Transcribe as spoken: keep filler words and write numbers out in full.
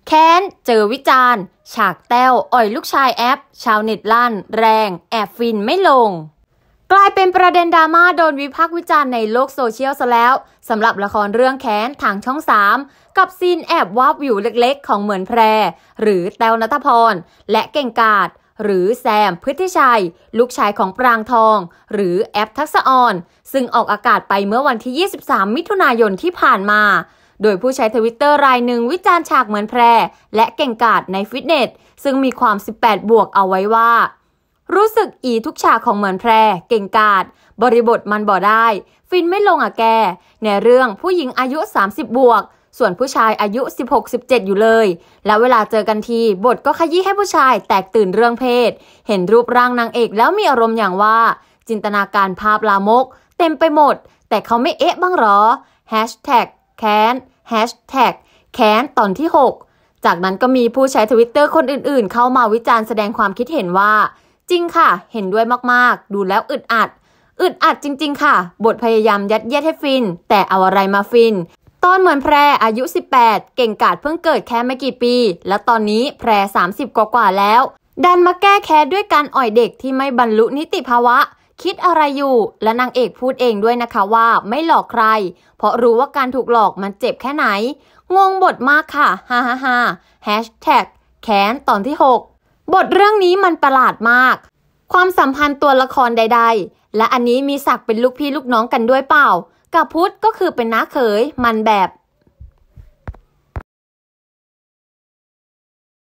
แค้นเจอวิจารณ์ฉากแต้วอ่อยลูกชายแอปชาวเน็ตลั่นแรงแอบฟินไม่ลงกลายเป็นประเด็นดราม่าโดนวิพากษ์วิจารณ์ในโลกโซเชียลซะแล้วสำหรับละครเรื่องแค้นทางช่องสามกับซีนแอบวาบวิวเล็กๆของเหมือนแพรหรือแต้วณัฐพรและเก่งกาจหรือแซมพฤทธิชัยลูกชายของปรางทองหรือแอปทักษะออนซึ่งออกอากาศไปเมื่อวันที่ยี่สิบสามมิถุนายนที่ผ่านมาโดยผู้ใช้ทวิตเตอร์รายหนึ่งวิจารณ์ฉากเหมือนแพรและเก่งกาจในฟิตเนสซึ่งมีความสิบแปดบวกเอาไว้ว่ารู้สึกอีทุกฉากของเหมือนแพรเก่งกาจบริบทมันบ่ได้ฟินไม่ลงอะแกในเรื่องผู้หญิงอายุสามสิบบวกส่วนผู้ชายอายุสิบหก สิบเจ็ดอยู่เลยแล้วเวลาเจอกันทีบทก็ขยี้ให้ผู้ชายแตกตื่นเรื่องเพศเห็นรูปร่างนางเอกแล้วมีอารมณ์อย่างว่าจินตนาการภาพลามกเต็มไปหมดแต่เขาไม่เอ๊ะบ้างหรอแฮชแท็กแค้นแฮชแท็กแค้นตอนที่หกจากนั้นก็มีผู้ใช้ทวิตเตอร์คนอื่นๆเข้ามาวิจารณ์แสดงความคิดเห็นว่าจริงค่ะเห็นด้วยมากๆดูแล้วอึดอัดอึดอัดจริงๆค่ะบทพยายามยัดเยียดให้ฟินแต่เอาอะไรมาฟินตอนเหมือนแพรอายุสิบแปดเก่งกาจเพิ่งเกิดแค่ไม่กี่ปีและตอนนี้แพรสามสิบกว่าๆแล้วดันมาแก้แค้นด้วยการอ่อยเด็กที่ไม่บรรลุนิติภาวะคิดอะไรอยู่และนางเอกพูดเองด้วยนะคะว่าไม่หลอกใครเพราะรู้ว่าการถูกหลอกมันเจ็บแค่ไหนงงบทมากค่ะฮ่าฮ่าฮ่าแฮชแท็กแค้นตอนที่หกบทเรื่องนี้มันประหลาดมากความสัมพันธ์ตัวละครใดๆและอันนี้มีศักดิ์เป็นลูกพี่ลูกน้องกันด้วยเปล่ากับพุทธก็คือเป็นน้าเขยมันแบบ